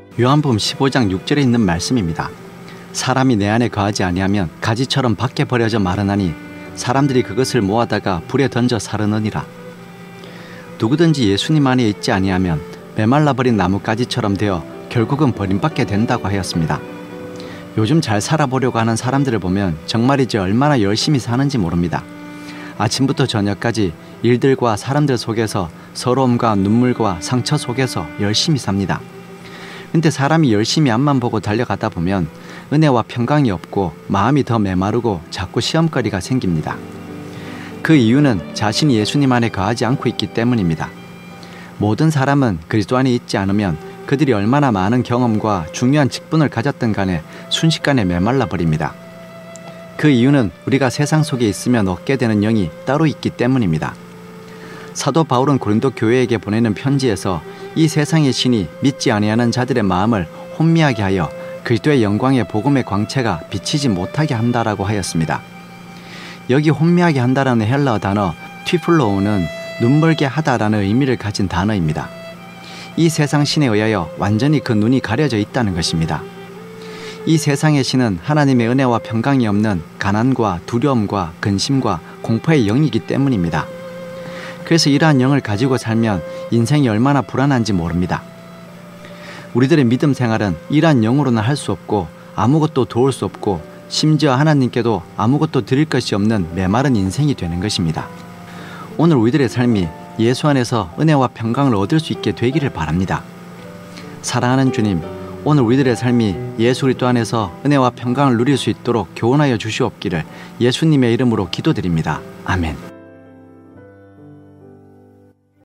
요한복음 15장 6절에 있는 말씀입니다. 사람이 내 안에 거하지 아니하면 가지처럼 밖에 버려져 마르나니 사람들이 그것을 모아다가 불에 던져 사르느니라. 누구든지 예수님 안에 있지 아니하면 메말라버린 나뭇가지처럼 되어 결국은 버림받게 된다고 하였습니다. 요즘 잘 살아보려고 하는 사람들을 보면 정말이지 얼마나 열심히 사는지 모릅니다. 아침부터 저녁까지 일들과 사람들 속에서 서러움과 눈물과 상처 속에서 열심히 삽니다. 근데 사람이 열심히 앞만 보고 달려가다 보면 은혜와 평강이 없고 마음이 더 메마르고 자꾸 시험거리가 생깁니다. 그 이유는 자신이 예수님 안에 거하지 않고 있기 때문입니다. 모든 사람은 그리스도 안에 있지 않으면 그들이 얼마나 많은 경험과 중요한 직분을 가졌든 간에 순식간에 메말라 버립니다. 그 이유는 우리가 세상 속에 있으면 얻게 되는 영이 따로 있기 때문입니다. 사도 바울은 고린도 교회에게 보내는 편지에서 이 세상의 신이 믿지 아니하는 자들의 마음을 혼미하게 하여 그리스도의 영광의 복음의 광채가 비치지 못하게 한다라고 하였습니다. 여기 혼미하게 한다라는 헬라어 단어 튀플로우는 눈멀게 하다라는 의미를 가진 단어입니다. 이 세상 신에 의하여 완전히 그 눈이 가려져 있다는 것입니다. 이 세상의 신은 하나님의 은혜와 평강이 없는 가난과 두려움과 근심과 공포의 영이기 때문입니다. 그래서 이러한 영을 가지고 살면 인생이 얼마나 불안한지 모릅니다. 우리들의 믿음 생활은 이러한 영으로는 할 수 없고 아무것도 도울 수 없고 심지어 하나님께도 아무것도 드릴 것이 없는 메마른 인생이 되는 것입니다. 오늘 우리들의 삶이 예수 안에서 은혜와 평강을 얻을 수 있게 되기를 바랍니다. 사랑하는 주님, 오늘 우리들의 삶이 예수 그리스도 안에서 은혜와 평강을 누릴 수 있도록 교훈하여 주시옵기를 예수님의 이름으로 기도드립니다. 아멘.